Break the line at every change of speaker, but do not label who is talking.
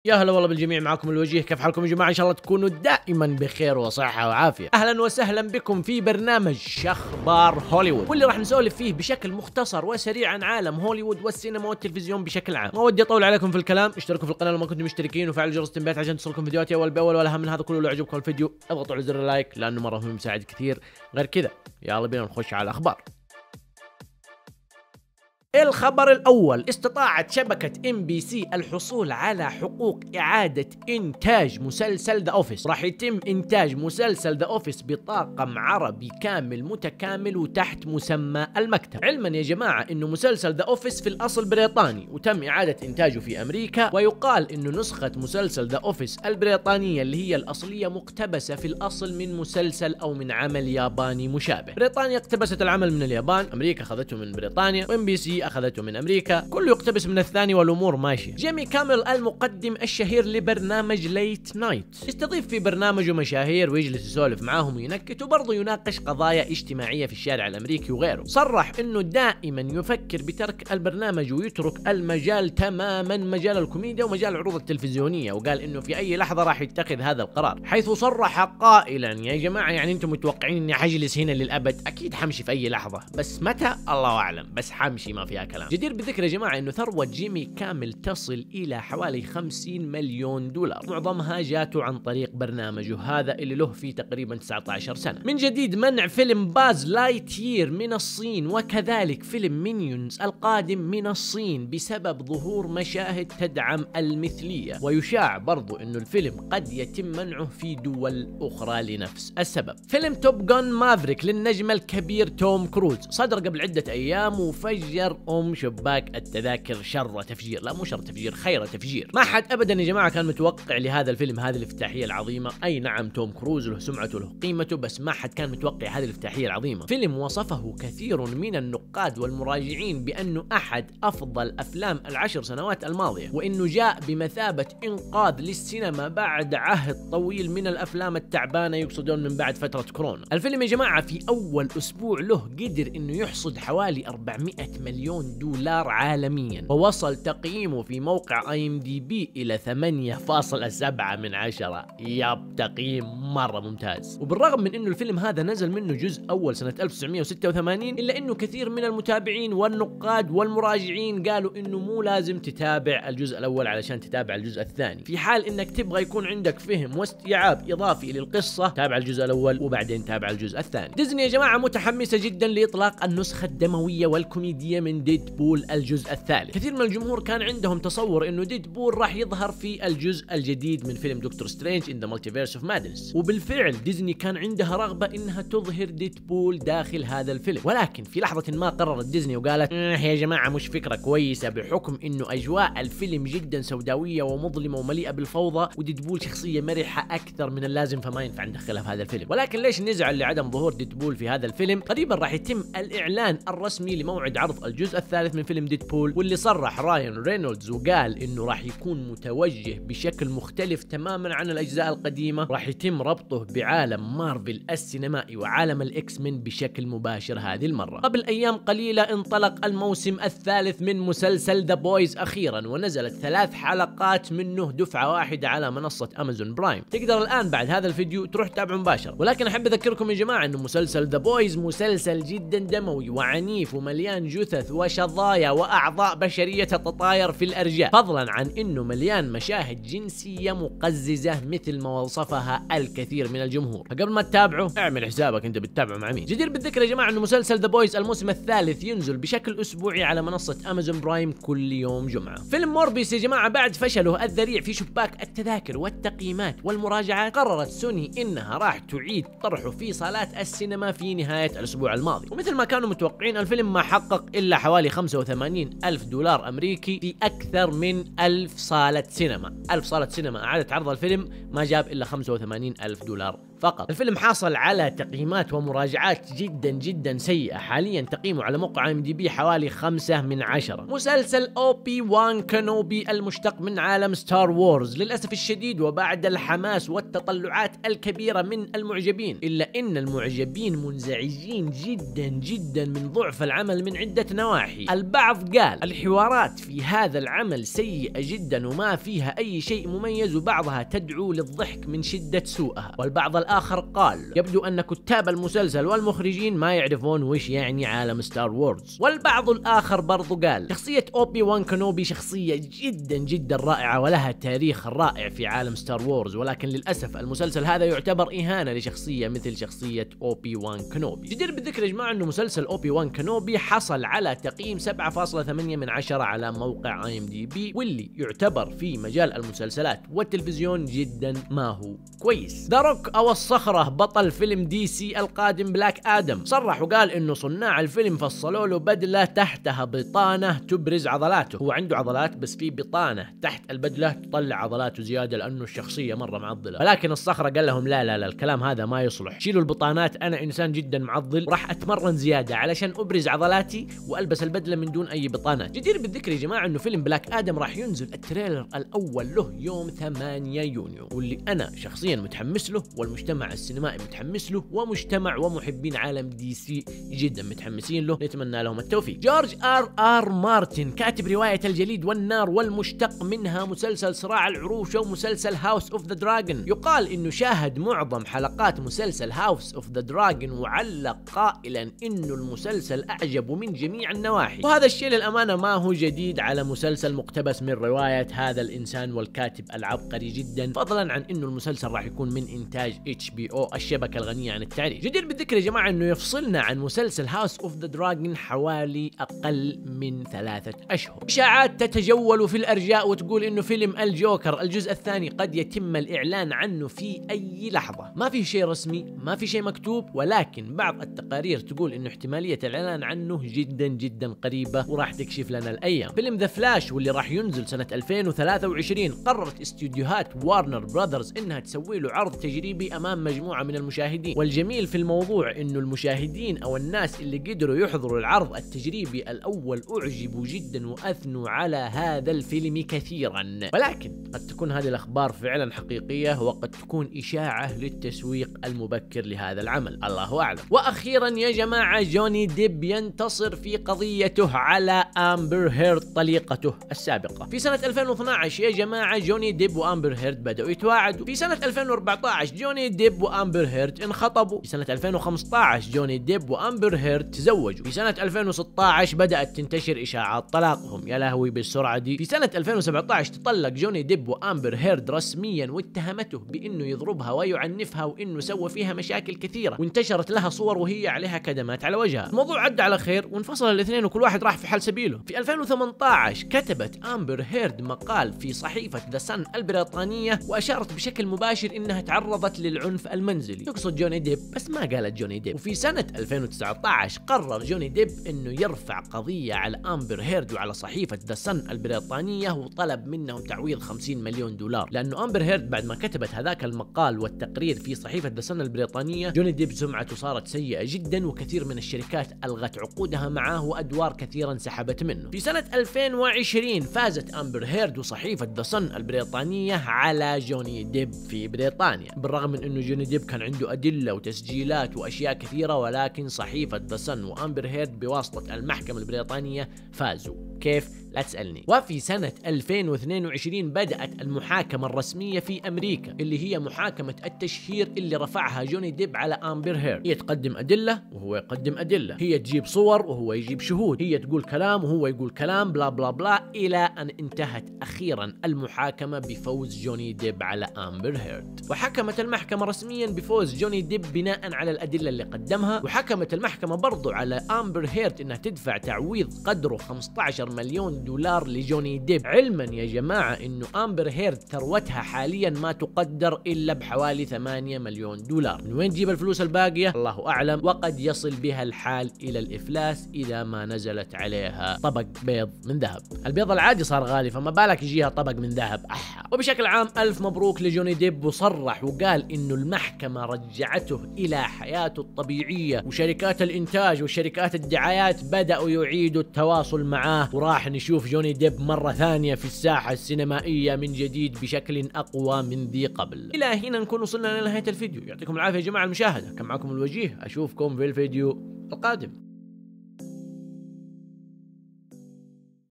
يا هلا والله بالجميع، معكم الوجيه. كيف حالكم يا جماعه؟ ان شاء الله تكونوا دائما بخير وصحه وعافيه. اهلا وسهلا بكم في برنامج شخبار هوليوود، واللي راح نسولف فيه بشكل مختصر وسريع عن عالم هوليوود والسينما والتلفزيون بشكل عام. ما ودي اطول عليكم في الكلام، اشتركوا في القناه لو ما كنتم مشتركين وفعلوا جرس التنبيهات عشان تصلكم فيديوهاتي اول باول. والاهم من هذا كله، لو عجبكم الفيديو اضغطوا على زر اللايك لانه مره مهم يساعد كثير. غير كذا يلا بينا نخش على الاخبار. الخبر الأول: استطاعت شبكة MBC الحصول على حقوق إعادة إنتاج مسلسل ذا أوفيس. راح يتم إنتاج مسلسل ذا أوفيس بطاقم عربي كامل متكامل وتحت مسمى المكتب. علما يا جماعة إنه مسلسل ذا أوفيس في الأصل بريطاني وتم إعادة إنتاجه في أمريكا، ويقال إنه نسخة مسلسل ذا أوفيس البريطانية اللي هي الأصلية مقتبسة في الأصل من مسلسل أو من عمل ياباني مشابه. بريطانيا اقتبست العمل من اليابان، أمريكا أخذته من بريطانيا، وMBC أخذته من أمريكا، كله يقتبس من الثاني والأمور ماشية. جيمي كامل المقدم الشهير لبرنامج ليت نايت يستضيف في برنامجه مشاهير ويجلس يسولف معاهم وينكت، وبرضه يناقش قضايا اجتماعية في الشارع الأمريكي وغيره. صرح إنه دائما يفكر بترك البرنامج ويترك المجال تماما، مجال الكوميديا ومجال العروض التلفزيونية، وقال إنه في أي لحظة راح يتخذ هذا القرار، حيث صرح قائلا: يا جماعة يعني أنتم متوقعين إني حجلس هنا للأبد؟ أكيد حمشي في أي لحظة، بس متى الله أعلم، بس حمشي ما فيها كلام. جدير بالذكر يا جماعة انه ثروة جيمي كامل تصل الى حوالي 50 مليون دولار، معظمها جاته عن طريق برنامجه هذا اللي له فيه تقريبا 19 سنة. من جديد منع فيلم باز لايتير من الصين، وكذلك فيلم مينيونز القادم من الصين بسبب ظهور مشاهد تدعم المثلية، ويشاع برضو انه الفيلم قد يتم منعه في دول اخرى لنفس السبب. فيلم توب جون مافريك للنجم الكبير توم كروز صدر قبل عدة ايام وفجر شباك التذاكر شر تفجير، لا مو شر تفجير، خير تفجير. ما حد ابدا يا جماعه كان متوقع لهذا الفيلم هذه الافتتاحيه العظيمه. اي نعم توم كروز له سمعته له قيمته، بس ما حد كان متوقع هذه الافتتاحيه العظيمه. فيلم وصفه كثير من النقاد والمراجعين بانه احد افضل افلام العشر سنوات الماضيه، وانه جاء بمثابه انقاذ للسينما بعد عهد طويل من الافلام التعبانه، يقصدون من بعد فتره كورونا. الفيلم يا جماعه في اول اسبوع له قدر انه يحصد حوالي 400 مليون دولار عالميا، ووصل تقييمه في موقع IMDb إلى 8.7 من 10. ياب تقييم مرة ممتاز. وبالرغم من انه الفيلم هذا نزل منه جزء اول سنة 1986، الا انه كثير من المتابعين والنقاد والمراجعين قالوا انه مو لازم تتابع الجزء الاول علشان تتابع الجزء الثاني. في حال انك تبغى يكون عندك فهم واستيعاب اضافي للقصة، تابع الجزء الاول وبعدين تابع الجزء الثاني. ديزني يا جماعة متحمسة جدا لاطلاق النسخة الدموية والكوميدية من ديدبول الجزء الثالث. كثير من الجمهور كان عندهم تصور انه ديدبول راح يظهر في الجزء الجديد من فيلم دكتور سترينج ان ذا مالتيفيرس اوف مادنس، وبالفعل ديزني كان عندها رغبة انها تظهر ديدبول داخل هذا الفيلم، ولكن في لحظة ما قررت ديزني وقالت يا جماعة مش فكرة كويسة، بحكم انه اجواء الفيلم جدا سوداوية ومظلمة ومليئة بالفوضى، وديدبول شخصية مرحة اكثر من اللازم، فما ينفع ندخلها في هذا الفيلم. ولكن ليش نزعل لعدم ظهور ديدبول في هذا الفيلم؟ قريبا راح يتم الاعلان الرسمي لموعد عرض الجزء الثالث من فيلم ديدبول، واللي صرح راين رينولدز وقال انه راح يكون متوجه بشكل مختلف تماما عن الاجزاء القديمه، راح يتم ربطه بعالم مارفل السينمائي وعالم الاكس من بشكل مباشر هذه المره. قبل ايام قليله انطلق الموسم الثالث من مسلسل ذا بويز اخيرا، ونزلت 3 حلقات منه دفعه واحده على منصه امازون برايم. تقدر الان بعد هذا الفيديو تروح تتابعه مباشر. ولكن احب اذكركم يا جماعه انه مسلسل ذا بويز مسلسل جدا دموي وعنيف ومليان جثث وشظايا واعضاء بشريه تتطاير في الارجاء، فضلا عن انه مليان مشاهد جنسيه مقززه مثل ما وصفها الكثير من الجمهور. فقبل ما تتابعه اعمل حسابك انت بتتابعه مع مين. جدير بالذكر يا جماعه انه مسلسل ذا بويز الموسم الثالث ينزل بشكل اسبوعي على منصه امازون برايم كل يوم جمعه. فيلم موربيس يا جماعه بعد فشله الذريع في شباك التذاكر والتقييمات والمراجعات، قررت سوني انها راح تعيد طرحه في صالات السينما في نهايه الاسبوع الماضي، ومثل ما كانوا متوقعين الفيلم ما حقق الا حوالي 85 ألف دولار أمريكي في أكثر من 1000 صالة سينما. 1000 صالة سينما أعادت عرض الفيلم ما جاب إلا 85 ألف دولار فقط. الفيلم حاصل على تقييمات ومراجعات جدا جدا سيئة، حاليا تقييمه على موقع IMDb حوالي 5 من 10. مسلسل أوبي وان كانوبي المشتق من عالم ستار وورز، للأسف الشديد وبعد الحماس والتطلعات الكبيرة من المعجبين، إلا أن المعجبين منزعجين جدا جدا من ضعف العمل من عدة نواحي. البعض قال الحوارات في هذا العمل سيئة جدا وما فيها أي شيء مميز، وبعضها تدعو للضحك من شدة سوءها. والبعض الآخر قال يبدو أن كتاب المسلسل والمخرجين ما يعرفون وش يعني عالم ستار وورز. والبعض الآخر برضو قال شخصية أوبي وان كانوبي شخصية جدا جدا رائعة ولها تاريخ رائع في عالم ستار وورز، ولكن للأسف المسلسل هذا يعتبر إهانة لشخصية مثل شخصية أوبي وان كانوبي. جدير بالذكر يا جماعة أنه مسلسل أوبي وان كانوبي حصل على تقييم 7.8 من 10 على موقع IMDb، واللي يعتبر في مجال المسلسلات والتلفزيون جدا ما هو كويس. ذا روك أو الصخرة بطل فيلم دي سي القادم بلاك آدم صرح وقال إنه صناع الفيلم فصلوا له بدلة تحتها بطانة تبرز عضلاته. هو عنده عضلات بس في بطانة تحت البدلة تطلع عضلاته زيادة لأنه الشخصية مرة معضلة، ولكن الصخرة قال لهم لا لا لا الكلام هذا ما يصلح، شيلوا البطانات، أنا إنسان جدا معضل راح أتمرن زيادة علشان أبرز عضلاتي وألبس البدلة من دون أي بطانات. جدير بالذكر يا جماعة إنه فيلم بلاك آدم راح ينزل التريلر الأول له يوم 8 يونيو، واللي أنا شخصيا متحمس له والمجتمع السينمائي متحمس له ومجتمع ومحبين عالم دي سي جدا متحمسين له، نتمنى لهم التوفيق. جورج آر مارتن كاتب رواية الجليد والنار والمشتق منها مسلسل صراع العروش ومسلسل هاوس اوف ذا دراجون، يقال انه شاهد معظم حلقات مسلسل هاوس اوف ذا دراجون وعلق قائلا انه المسلسل اعجبه من جميع النواحي، وهذا الشيء للامانة ما هو جديد على مسلسل مقتبس من رواية هذا الانسان والكاتب العبقري جدا، فضلا عن انه المسلسل راح يكون من انتاج HBO الشبكة الغنية عن التعريف. جدير بالذكر يا جماعة انه يفصلنا عن مسلسل هاوس اوف ذا دراجون حوالي اقل من 3 اشهر. اشاعات تتجول في الارجاء وتقول انه فيلم الجوكر الجزء الثاني قد يتم الاعلان عنه في اي لحظة، ما في شيء رسمي ما في شيء مكتوب، ولكن بعض التقارير تقول انه احتمالية الاعلان عنه جدا جدا قريبة وراح تكشف لنا الايام. فيلم ذا فلاش واللي راح ينزل سنة 2023 قررت استوديوهات وارنر براذرز انها تسوي له عرض تجريبي امام مجموعة من المشاهدين، والجميل في الموضوع انه المشاهدين او الناس اللي قدروا يحضروا العرض التجريبي الاول اعجبوا جدا واثنوا على هذا الفيلم كثيرا، ولكن قد تكون هذه الاخبار فعلا حقيقية وقد تكون اشاعة للتسويق المبكر لهذا العمل، الله اعلم. واخيرا يا جماعة جوني ديب ينتصر في قضيته على امبر هيرد طليقته السابقة. في سنة 2012 يا جماعة جوني ديب وامبر هيرد بدأوا يتواعدوا، في سنة 2014 جوني ديب وامبر هيرد انخطبوا، في سنة 2015 جوني ديب وامبر هيرد تزوجوا، في سنة 2016 بدأت تنتشر اشاعات طلاقهم، يا لهوي بالسرعة دي. في سنة 2017 تطلق جوني ديب وامبر هيرد رسميا واتهمته بانه يضربها ويعنفها وانه سوى فيها مشاكل كثيرة، وانتشرت لها صور وهي عليها كدمات على وجهها. الموضوع عدى على خير وانفصل الاثنين وكل واحد راح في حال سبيله. في 2018 كتبت امبر هيرد مقال في صحيفة ذا سن البريطانية واشارت بشكل مباشر انها تعرضت للعنف المنزلي، تقصد جوني ديب بس ما قالت جوني ديب. وفي سنة 2019 قرر جوني ديب انه يرفع قضية على امبر هيرد وعلى صحيفة ذا سن البريطانية وطلب منهم تعويض 50 مليون دولار، لانه امبر هيرد بعد ما كتبت هذاك المقال والتقرير في صحيفة ذا سن البريطانية جوني ديب سمعته صارت سيئة جدا وكثير من الشركات الغت عقودها معه وادوار كثيرا انسحبت منه. في سنة 2020 فازت امبر هيرد وصحيفة ذا سن البريطانية على جوني ديب في بريطانيا، بالرغم من انه جوني ديب كان عنده ادلة وتسجيلات واشياء كثيرة، ولكن صحيفة ذا سن وامبر هيرد بواسطة المحكمة البريطانية فازوا. كيف؟ لا تسألني. وفي سنة 2022 بدأت المحاكمة الرسمية في أمريكا اللي هي محاكمة التشهير اللي رفعها جوني ديب على أمبر هيرد. هي تقدم أدلة وهو يقدم أدلة، هي تجيب صور وهو يجيب شهود، هي تقول كلام وهو يقول كلام، بلا بلا بلا، إلى أن انتهت أخيرا المحاكمة بفوز جوني ديب على أمبر هيرد. وحكمت المحكمة رسميا بفوز جوني ديب بناء على الأدلة اللي قدمها، وحكمت المحكمة برضو على أمبر هيرد إنها تدفع تعويض قدره 15 مليون دولار لجوني ديب، علما يا جماعة انه امبر هيرد ثروتها حاليا ما تقدر الا بحوالي 8 مليون دولار. من وين تجيب الفلوس الباقية الله اعلم، وقد يصل بها الحال الى الافلاس اذا ما نزلت عليها طبق بيض من ذهب. البيض العادي صار غالي، فما بالك يجيها طبق من ذهب. وبشكل عام الف مبروك لجوني ديب، وصرح وقال انه المحكمة رجعته الى حياته الطبيعية، وشركات الانتاج وشركات الدعايات بدأوا يعيدوا التواصل معاه، وراح نشوف جوني ديب مرة ثانية في الساحة السينمائية من جديد بشكل اقوى من ذي قبل. الى هنا نكون وصلنا لنهاية الفيديو، يعطيكم العافية يا جماعة المشاهدة، كان معكم الوجيه، اشوفكم في الفيديو القادم.